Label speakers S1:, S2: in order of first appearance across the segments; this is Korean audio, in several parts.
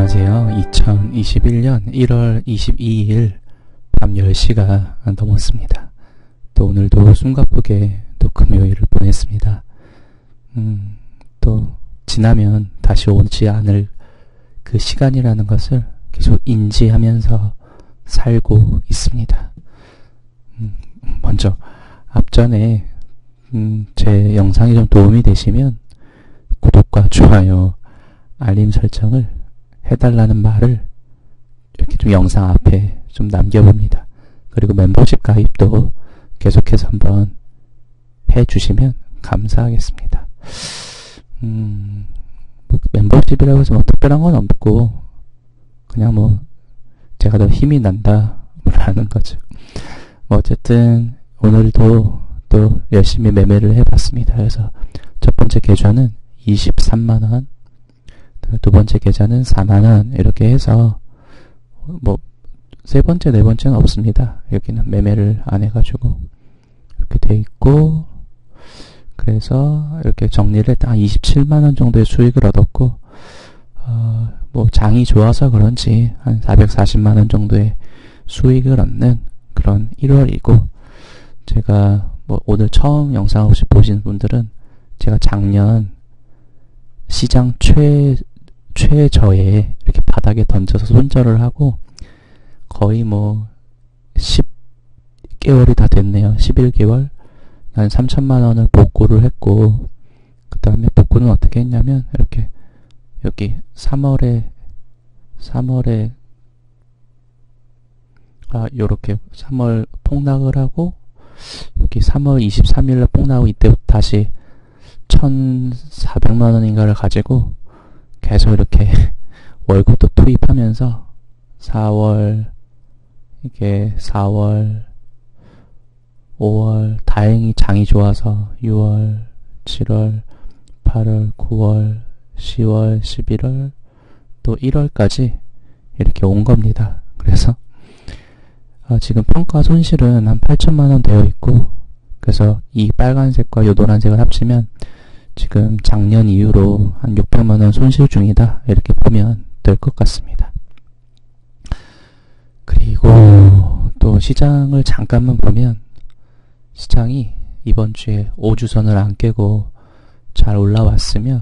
S1: 안녕하세요. 2021년 1월 22일 밤 10시가 넘었습니다. 또 오늘도 숨가쁘게 또 금요일을 보냈습니다. 또 지나면 다시 오지 않을 그 시간이라는 것을 계속 인지하면서 살고 있습니다. 먼저 앞전에 제 영상이 좀 도움이 되시면 구독과 좋아요, 알림 설정을 해달라는 말을 이렇게 좀 영상 앞에 좀 남겨봅니다. 그리고 멤버십 가입도 계속해서 한번 해주시면 감사하겠습니다. 뭐 멤버십이라고 해서 뭐 특별한 건 없고 그냥 뭐 제가 더 힘이 난다 라는 거죠. 뭐 어쨌든 오늘도 또 열심히 매매를 해봤습니다. 그래서 첫 번째 계좌는 23만원, 두 번째 계좌는 4만원, 이렇게 해서 뭐 세 번째, 네 번째는 없습니다. 여기는 매매를 안 해가지고 이렇게 돼 있고, 그래서 이렇게 정리를 딱 27만원 정도의 수익을 얻었고, 뭐 장이 좋아서 그런지 한 440만원 정도의 수익을 얻는 그런 1월이고, 제가 뭐 오늘 처음 영상 혹시 보신 분들은 제가 작년 시장 최저에 이렇게 바닥에 던져서 손절을 하고 거의 뭐 10개월이 다 됐네요. 11개월 한 3천만원을 복구를 했고, 그 다음에 복구는 어떻게 했냐면 이렇게 여기 3월에 요렇게 3월 폭락을 하고, 여기 3월 23일날 폭락하고, 이때부터 다시 1,400만원인가를 가지고 계속 이렇게 월급도 투입하면서 4월, 5월, 다행히 장이 좋아서 6월, 7월, 8월, 9월, 10월, 11월, 또 1월까지 이렇게 온 겁니다. 그래서 지금 평가 손실은 한 8천만원 되어 있고, 그래서 이 빨간색과 이 노란색을 합치면 지금 작년 이후로 한 600만원 손실 중이다, 이렇게 보면 될 것 같습니다. 그리고 또 시장을 잠깐만 보면 시장이 이번 주에 5주선을 안 깨고 잘 올라왔으며,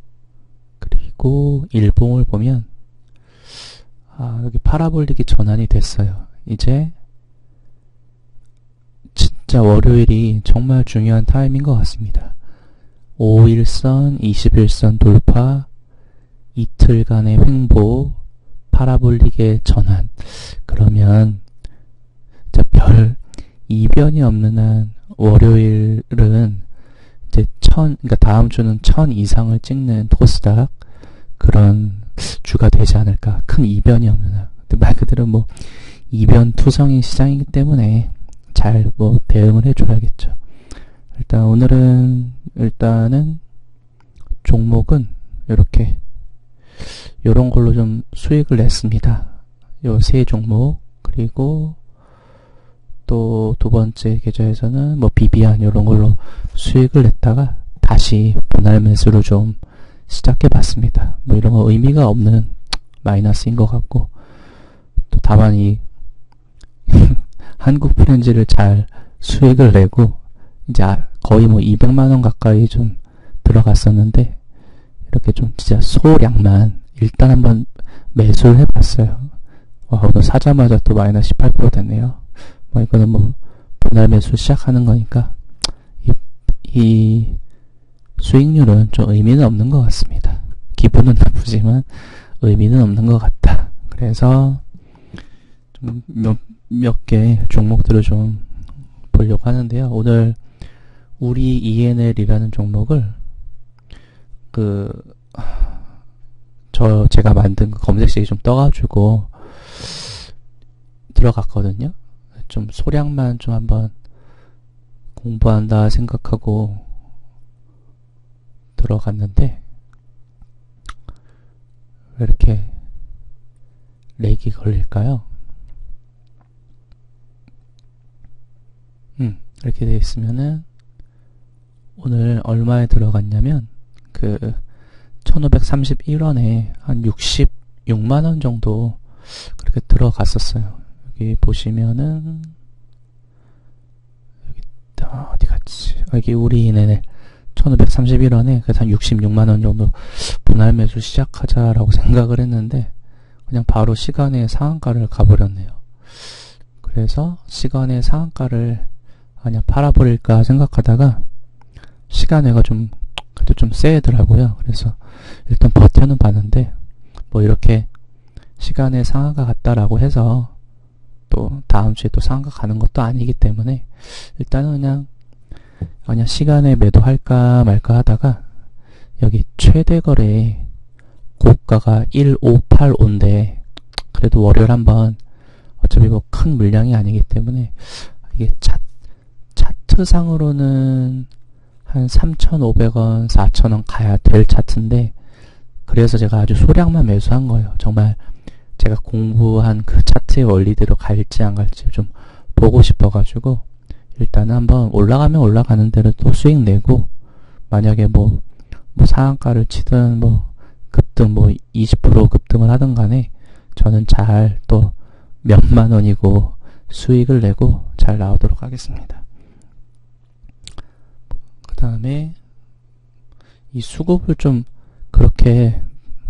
S1: 그리고 일봉을 보면 여기 파라볼릭이 전환이 됐어요. 이제 진짜 월요일이 정말 중요한 타임인 것 같습니다. 5일선, 21선 돌파, 이틀간의 횡보, 파라볼릭의 전환. 그러면 진짜 별 이변이 없는 한 월요일은 이제 그러니까 다음 주는 1000 이상을 찍는 코스닥, 그런 주가 되지 않을까. 큰 이변이 없는 한. 근데 말 그대로 뭐 이변 투성인 시장이기 때문에 잘 뭐 대응을 해줘야겠죠. 일단 오늘은 종목은 이렇게 요런 걸로 좀 수익을 냈습니다. 요 세 종목, 그리고 또 두 번째 계좌에서는 뭐 비비안 요런 걸로 수익을 냈다가 다시 분할 매수로 좀 시작해 봤습니다. 뭐 이런 거 의미가 없는 마이너스인 것 같고, 또 다만 이 한국 프렌즈를 잘 수익을 내고 이제 거의 뭐 200만원 가까이 좀 들어갔었는데, 이렇게 좀 진짜 소량만 일단 한번 매수를 해봤어요. 오늘 사자마자 또 마이너스 18% 됐네요. 뭐 이거는 뭐 분할 매수 시작하는 거니까 이 수익률은 좀 의미는 없는 것 같습니다. 기분은 나쁘지만 의미는 없는 것 같다. 그래서 좀 몇 개 종목들을 좀 보려고 하는데요. 오늘 우리 ENL이라는 종목을 제가 만든 그 검색식이 좀 떠가지고 들어갔거든요. 좀 소량만 좀 한번 공부한다 생각하고 들어갔는데 왜 이렇게 렉이 걸릴까요? 이렇게 되어 있으면은 오늘 얼마에 들어갔냐면 1531원에 한 60 6만원 정도 그렇게 들어갔었어요. 여기 보시면은, 여기, 어디 갔지? 여기 우리, 네네. 1531원에 그래서 한 66만원 정도 분할 매수 시작하자라고 생각을 했는데, 그냥 바로 시간의 상한가를 가버렸네요. 그래서 시간의 상한가를 그냥 팔아버릴까 생각하다가, 시간외가 그래도 좀 세더라고요. 그래서 일단 버텨는 봤는데, 뭐 이렇게 시간의 상한가 같다라고 해서 또 다음 주에 또 상한가 가는 것도 아니기 때문에 일단은 그냥 시간에 매도할까 말까 하다가 여기 최대 거래 고가가 1585인데 그래도 월요일 한번 어차피 뭐 큰 물량이 아니기 때문에 이게 차트상으로는 한 3,500원, 4,000원 가야 될 차트인데 그래서 제가 아주 소량만 매수한 거예요. 정말 제가 공부한 그 차트의 원리대로 갈지 안 갈지 좀 보고 싶어가지고 일단은 한번 올라가면 올라가는 대로 또 수익 내고 만약에 뭐 상한가를 치든 뭐 급등 20% 급등을 하든 간에 저는 잘 또 몇만 원이고 수익을 내고 잘 나오도록 하겠습니다. 그 다음에 이 수급을 좀 그렇게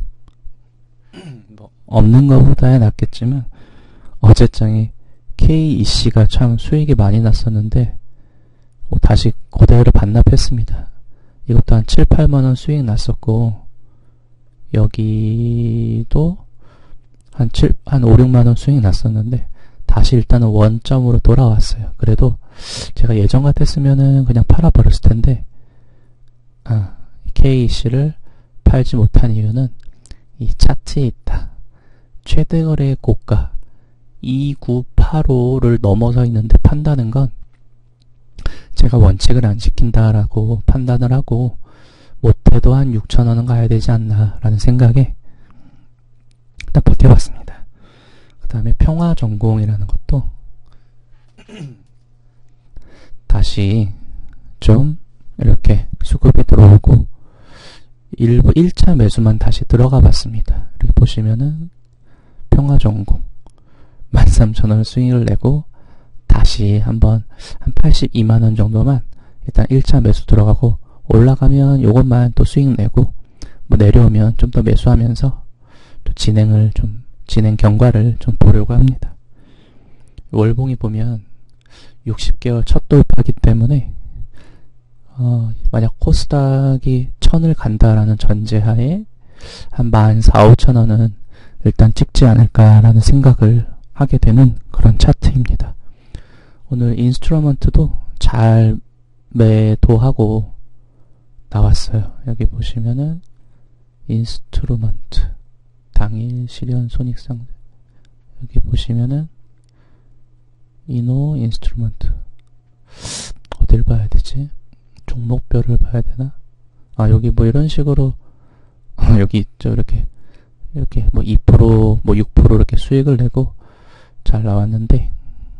S1: 없는 것보다야 낫겠지만 어제장에 KEC가 참 수익이 많이 났었는데 다시 그대로 반납했습니다. 이것도 한 7, 8만원 수익 났었고 여기도 한 5, 6만원 수익 났었는데 다시 일단은 원점으로 돌아왔어요. 그래도 제가 예전 같았으면은 그냥 팔아버렸을 텐데 KEC를 팔지 못한 이유는 이 차트에 있다. 최대 거래의 고가 2985를 넘어서 있는데 판다는 건 제가 원칙을 안 지킨다라고 판단을 하고 못해도 한 6,000원은 가야 되지 않나 라는 생각에 일단 버텨봤습니다. 그 다음에 평화전공이라는 것도 다시 좀 이렇게 수급이 들어오고 일부 1차 매수만 다시 들어가 봤습니다. 이렇게 보시면은 평화전공 13,000원 수익을 내고 다시 한번 한 82만원 정도만 일단 1차 매수 들어가고 올라가면 요것만 또 수익 내고 뭐 내려오면 좀 더 매수하면서 또 진행 경과를 좀 보려고 합니다. 월봉이 보면 60개월 첫 돌파기 때문에 만약 코스닥이 1000을 간다라는 전제하에 한 14,000, 5,000원은 일단 찍지 않을까라는 생각을 하게 되는 그런 차트입니다. 오늘 인스트루먼트도 잘 매도하고 나왔어요. 여기 보시면은 인스트루먼트 당일 실현 손익상세 여기 보시면은 이노 인스트루먼트 어딜 봐야 되지? 종목별을 봐야 되나? 여기 뭐 이런 식으로 여기 있죠. 이렇게 뭐 2%, 뭐 6% 이렇게 수익을 내고 잘 나왔는데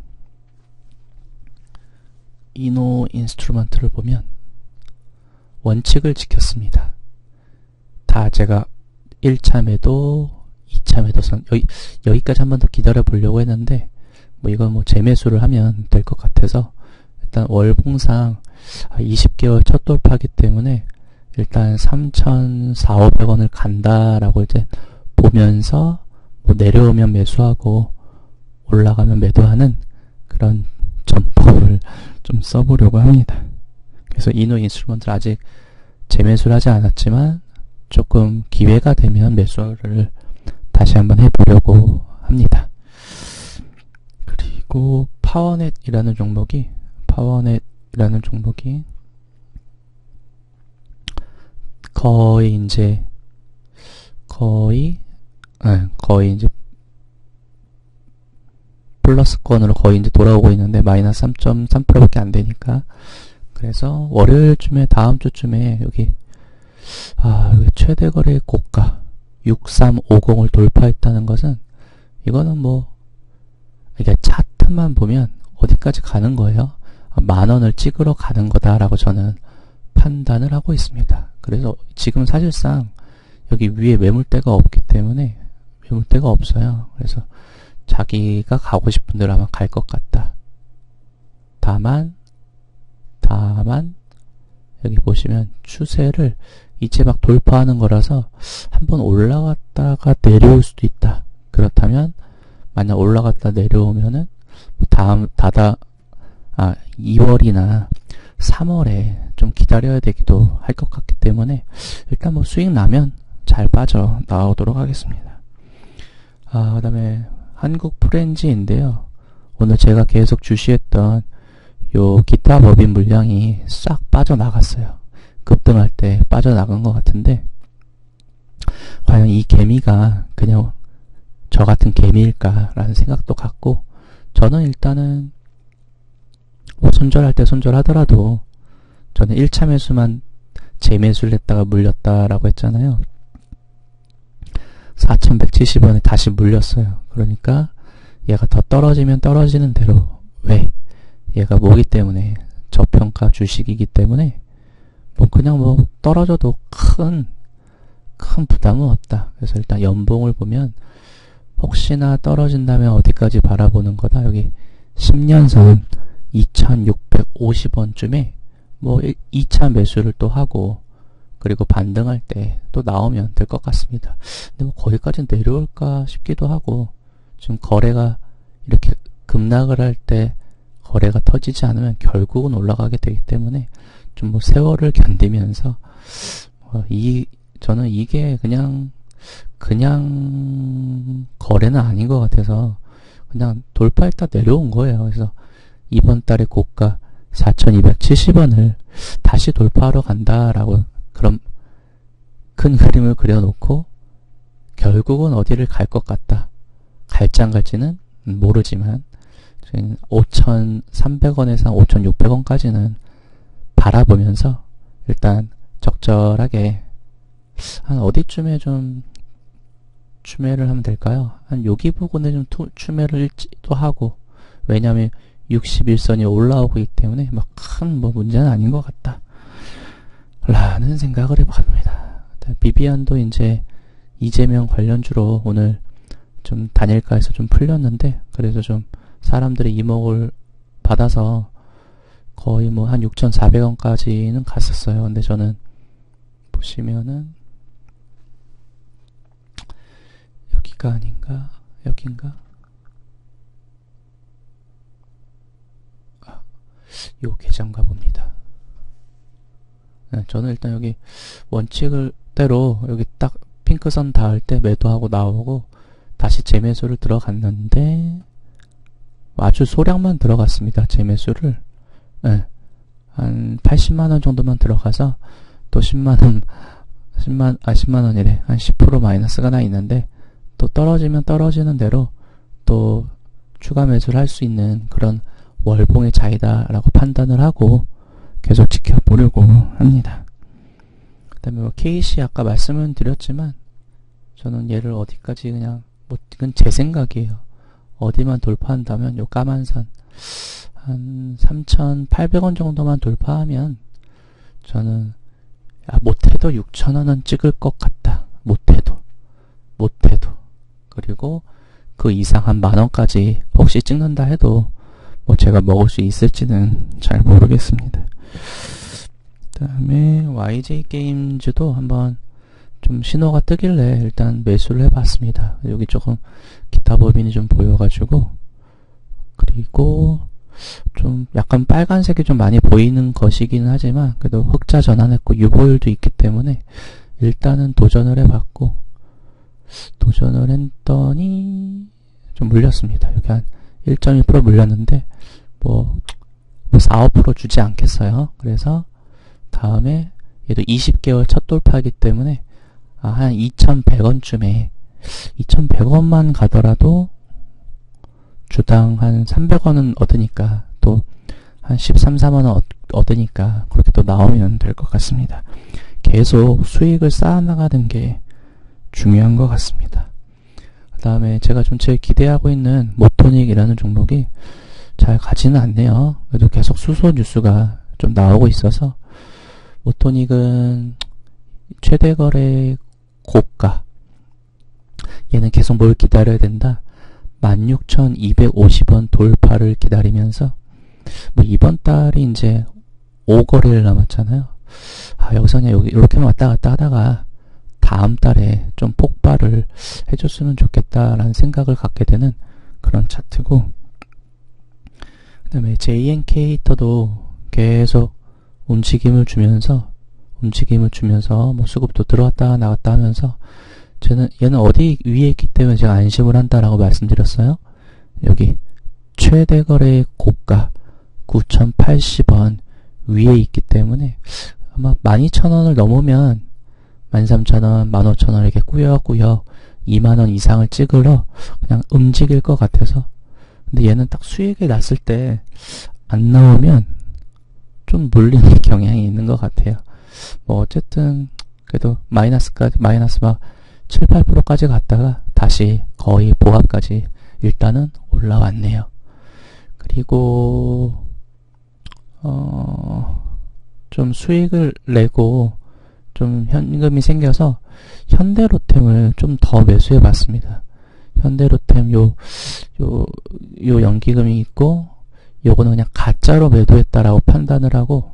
S1: 이노 인스트루먼트를 보면 원칙을 지켰습니다. 다 제가 1차 매도, 2차 매도선 여기까지 한 번 더 기다려 보려고 했는데 뭐 이건 뭐 재매수를 하면 될 것 같아서 일단 월봉상 20개월 첫 돌파기 때문에 일단 3,400~500원을 간다라고 이제 보면서 뭐 내려오면 매수하고 올라가면 매도하는 그런 전법을 좀 써보려고 합니다. 그래서 이노 인스트루먼트를 아직 재매수를 하지 않았지만 조금 기회가 되면 매수를 다시 한번 해보려고 합니다. 그리고 파워넷이라는 종목이 거의 이제 플러스권으로 거의 이제 돌아오고 있는데 마이너스 3.3%밖에 안 되니까 그래서 월요일쯤에 다음 주쯤에 여기 최대 거래 고가 6350을 돌파했다는 것은 이거는 뭐 이게 차트만 보면 어디까지 가는 거예요? 10,000원을 찍으러 가는 거다라고 저는 판단을 하고 있습니다. 그래서 지금 사실상 여기 위에 매물대가 없기 때문에 매물대가 없어요. 그래서 자기가 가고 싶은 데로 아마 갈 것 같다. 다만 여기 보시면 추세를 이제 막 돌파하는 거라서 한번 올라갔다가 내려올 수도 있다. 그렇다면 만약 올라갔다 내려오면은 다음 2월이나 3월에 좀 기다려야 되기도 할 것 같기 때문에 일단 뭐 수익 나면 잘 빠져 나오도록 하겠습니다. 그 다음에 한국 프렌지인데요. 오늘 제가 계속 주시했던 요 기타 법인 물량이 싹 빠져나갔어요. 급등할 때 빠져나간 것 같은데 과연 이 개미가 그냥 저 같은 개미일까라는 생각도 갖고 저는 일단은 뭐 손절할 때 손절하더라도 저는 1차 매수만 재매수를 했다가 물렸다라고 했잖아요. 4,170원에 다시 물렸어요. 그러니까 얘가 더 떨어지면 떨어지는 대로 왜? 얘가 뭐기 때문에 저평가 주식이기 때문에 뭐 그냥 뭐 떨어져도 큰 부담은 없다. 그래서 일단 연봉을 보면 혹시나 떨어진다면 어디까지 바라보는 거다. 여기 10년선 2,650원쯤에 뭐 2차 매수를 또 하고 그리고 반등할 때 또 나오면 될 것 같습니다. 근데 뭐 거기까지 내려올까 싶기도 하고 지금 거래가 이렇게 급락을 할 때 거래가 터지지 않으면 결국은 올라가게 되기 때문에 좀 뭐 세월을 견디면서 저는 이게 그냥 거래는 아닌 것 같아서 그냥 돌파했다 내려온 거예요. 그래서 이번 달에 고가 4,270원을 다시 돌파하러 간다라고 그런 큰 그림을 그려놓고 결국은 어디를 갈 것 같다. 갈지 안 갈지는 모르지만 5,300원에서 5,600원까지는 바라보면서 일단 적절하게 한 어디쯤에 좀 추매를 하면 될까요? 한 여기 부분에 좀 추매를 또 하고 왜냐하면 61선이 올라오고 있기 때문에 막 큰 뭐 문제는 아닌 것 같다 라는 생각을 해봅니다. 비비안도 이제 이재명 관련주로 오늘 좀 단일가에서 좀 풀렸는데 그래서 좀 사람들이 이목을 받아서 거의 뭐 한 6,400원까지는 갔었어요. 근데 저는 보시면은 여기가 아닌가? 여긴가? 요 계정 가봅니다. 네, 저는 일단 여기 원칙을 대로 여기 딱 핑크선 닿을 때 매도하고 나오고 다시 재매수를 들어갔는데 아주 소량만 들어갔습니다. 재매수를 네, 한 80만원 정도만 들어가서 또 10만원이래. 한 10% 마이너스가 나 있는데 또 떨어지면 떨어지는 대로 또 추가 매수를 할 수 있는 그런 월봉의 차이다라고 판단을 하고 계속 지켜보려고 합니다. 그 다음에 뭐 KC 아까 말씀을 드렸지만 저는 얘를 어디까지 그냥 뭐 이건 제 생각이에요. 어디만 돌파한다면 요 까만 선 한 3,800원 정도만 돌파하면 저는 못해도 6,000원은 찍을 것 같다. 못해도 그리고 그 이상 한 만원까지 혹시 찍는다 해도 뭐 제가 먹을 수 있을지는 잘 모르겠습니다. 그 다음에 YJ 게임즈도 한번 좀 신호가 뜨길래 일단 매수를 해봤습니다. 여기 조금 기타 법인이 좀 보여가지고 그리고 좀 약간 빨간색이 좀 많이 보이는 것이기는 하지만 그래도 흑자 전환했고 유보율도 있기 때문에 일단은 도전을 해봤고 도전을 했더니 좀 물렸습니다. 여기 한 1.1% 물렸는데 뭐 4, 5% 주지 않겠어요. 그래서 다음에 얘도 20개월 첫 돌파이기 때문에 한 2,100원쯤에 2,100원만 가더라도 주당 한 300원은 얻으니까 또 한 13, 14만원 얻으니까 그렇게 또 나오면 될 것 같습니다. 계속 수익을 쌓아나가는 게 중요한 것 같습니다. 그 다음에 제가 좀 제일 기대하고 있는 모토닉이라는 종목이 잘 가지는 않네요. 그래도 계속 수소 뉴스가 좀 나오고 있어서 모토닉은 최대 거래 고가 얘는 계속 뭘 기다려야 된다. 16,250원 돌파를 기다리면서 뭐 이번 달이 이제 5거래일 남았잖아요. 여기서 그냥 이렇게만 왔다 갔다 하다가 다음 달에 좀 폭발을 해줬으면 좋겠다라는 생각을 갖게 되는 그런 차트고, 그 다음에 JNK터도 계속 움직임을 주면서 뭐 수급도 들어왔다 나갔다 하면서 얘는 어디 위에 있기 때문에 제가 안심을 한다라고 말씀드렸어요. 여기 최대 거래의 고가 9,080원 위에 있기 때문에 아마 12,000원을 넘으면 13,000원, 15,000원 이렇게 꾸역꾸역 2만원 이상을 찍으러 그냥 움직일 것 같아서. 근데 얘는 딱 수익이 났을 때 안 나오면 좀 물리는 경향이 있는 것 같아요. 뭐 어쨌든 그래도 마이너스 막 7, 8%까지 갔다가 다시 거의 보합까지 일단은 올라왔네요. 그리고 좀 수익을 내고 좀 현금이 생겨서 현대로템을 좀 더 매수해 봤습니다. 현대로템 요 연기금이 있고, 요거는 그냥 가짜로 매도했다라고 판단을 하고,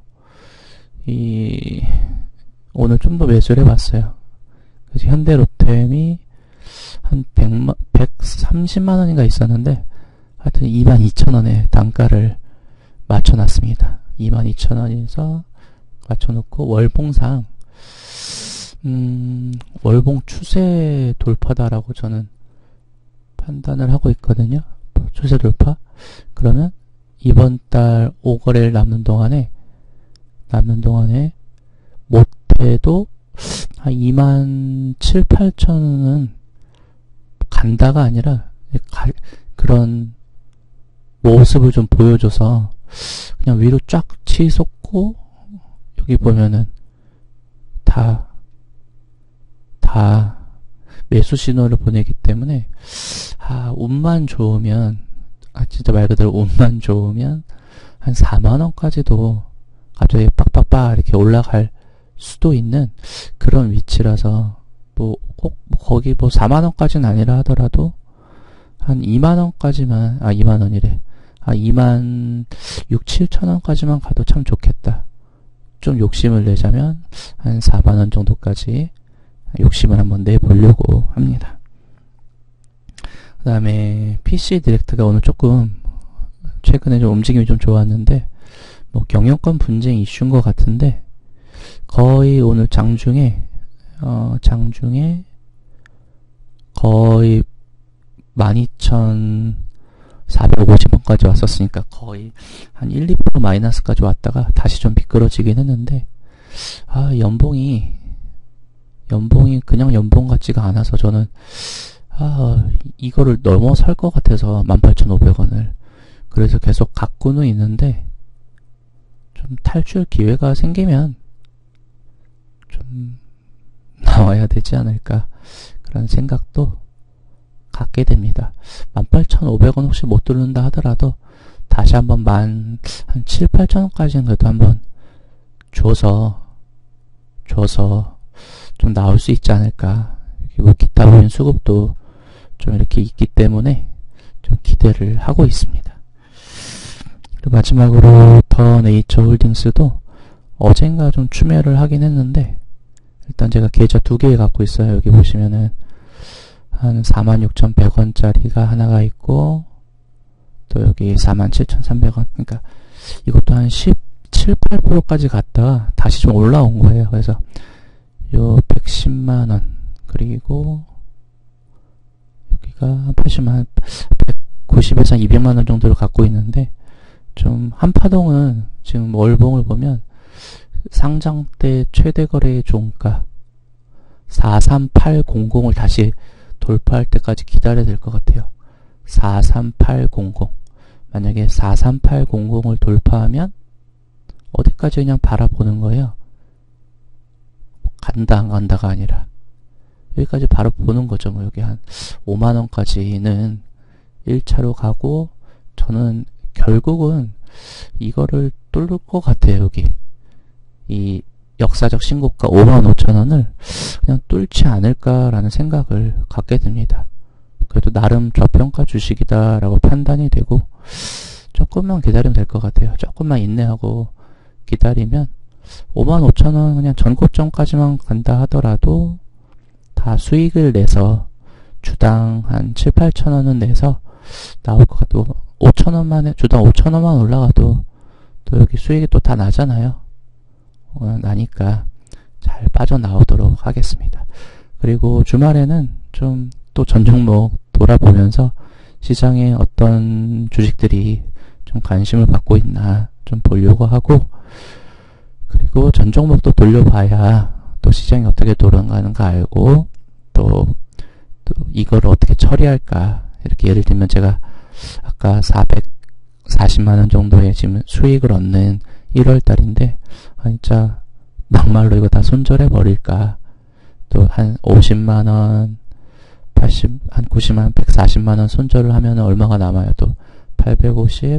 S1: 오늘 좀 더 매수를 해봤어요. 그래서 현대로템이 한 130만원인가 있었는데, 하여튼 22,000원에 단가를 맞춰놨습니다. 22,000원에서 맞춰놓고, 월봉상, 월봉 추세 돌파다라고 저는 판단을 하고 있거든요. 추세 돌파? 그러면 이번 달 5거래일 남는 동안에 못해도 한 27,000, 8천원은 간다가 아니라 그런 모습을 좀 보여줘서 그냥 위로 쫙 치솟고, 여기 보면은 다 매수 신호를 보내기 때문에 운만 좋으면, 진짜 말 그대로 운만 좋으면 한 4만원까지도 갑자기 빡빡빡 이렇게 올라갈 수도 있는 그런 위치라서, 뭐 꼭 거기 뭐 4만원까지는 아니라 하더라도 한 2만원까지만 2만원이래 2만 6, 7천원까지만 가도 참 좋겠다. 좀 욕심을 내자면 한 4만원 정도까지 욕심을 한번 내보려고 합니다. 그 다음에 PC 디렉트가 오늘 조금 최근에 좀 움직임이 좀 좋았는데, 뭐 경영권 분쟁 이슈인 것 같은데, 거의 오늘 장중에 거의 12,450원까지 왔었으니까 거의 한 1, 2% 마이너스까지 왔다가 다시 좀 미끄러지긴 했는데, 연봉이 그냥 연봉 같지가 않아서 저는 이거를 넘어설 것 같아서 18,500원을 그래서 계속 갖고는 있는데, 좀 탈출 기회가 생기면 좀 나와야 되지 않을까 그런 생각도 갖게 됩니다. 18,500원 혹시 못 뚫는다 하더라도 다시 한번 한 7, 8천원까지는 그래도 한번 줘서 좀 나올 수 있지 않을까. 뭐 기타 부인 수급도 좀 이렇게 있기 때문에 좀 기대를 하고 있습니다. 그리고 마지막으로 더 네이처 홀딩스도 어젠가 좀 추매를 하긴 했는데, 일단 제가 계좌 2개 갖고 있어요. 여기 보시면은 한 46,100원짜리가 하나가 있고, 또 여기 47,300원. 그러니까 이것도 한 17, 8%까지 갔다가 다시 좀 올라온 거예요. 그래서 요 110만원, 그리고 여기가 80만원, 190에서 200만원 정도를 갖고 있는데, 좀 한파동은 지금 월봉을 보면 상장 때 최대 거래의 종가 43800을 다시 돌파할 때까지 기다려야 될 것 같아요. 43800. 만약에 43800을 돌파하면 어디까지 그냥 바라보는 거예요. 간다 안 간다가 아니라 여기까지 바로 보는 거죠. 뭐 여기 한 5만원까지는 1차로 가고, 저는 결국은 이거를 뚫을 것 같아요. 여기 이 역사적 신고가 55,000원을 그냥 뚫지 않을까라는 생각을 갖게 됩니다. 그래도 나름 저평가 주식이다라고 판단이 되고 조금만 기다리면 될 것 같아요. 조금만 인내하고 기다리면 55,000원 그냥 전고점까지만 간다 하더라도 다 수익을 내서 주당 한 7,000~8,000원은 내서 나올 것 같고 5,000원만에 주당 5,000원만 올라가도 또 여기 수익이 또 다 나잖아요. 나니까 잘 빠져나오도록 하겠습니다. 그리고 주말에는 좀 또 전 종목 돌아보면서 시장에 어떤 주식들이 좀 관심을 받고 있나 좀 보려고 하고, 그리고 전 종목도 돌려봐야 또 시장이 어떻게 돌아가는가 알고 또 이걸 어떻게 처리할까. 이렇게 예를 들면 제가 아까 440만원 정도의 지금 수익을 얻는 1월달인데 진짜 막말로 이거 다 손절해버릴까. 또 한 50만원 한 90만원 140만원 손절을 하면 얼마가 남아요. 또 850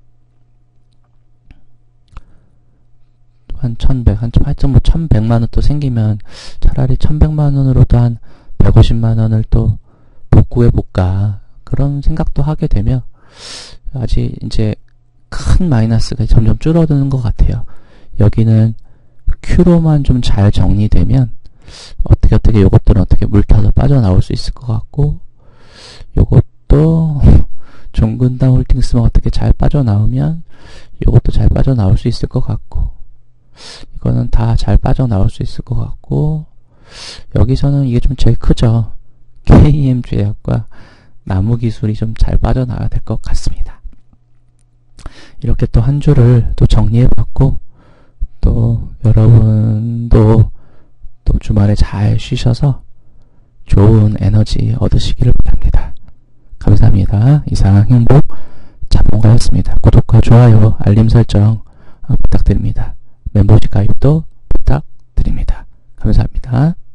S1: 한 1100 하여튼 뭐 1100만원 또 생기면 차라리 1100만원으로도 한 150만원을 또 복구해볼까. 그런 생각도 하게 되면 아직 이제 큰 마이너스가 점점 줄어드는 것 같아요. 여기는 Q로만 좀 잘 정리되면 어떻게 요것들은 어떻게 물타서 빠져나올 수 있을 것 같고, 요것도 종근당 홀딩스만 어떻게 잘 빠져나오면 요것도 잘 빠져나올 수 있을 것 같고, 이거는 다 잘 빠져나올 수 있을 것 같고, 여기서는 이게 좀 제일 크죠. KM제약과 나무기술이 좀 잘 빠져나와야 될 것 같습니다. 이렇게 또 한 주를 또 정리해봤고, 또 여러분도 또 주말에 잘 쉬셔서 좋은 에너지 얻으시기를 바랍니다. 감사합니다. 이상 행복 자본가였습니다. 구독과 좋아요, 알림 설정 부탁드립니다. 멤버십 가입도 부탁드립니다. 감사합니다.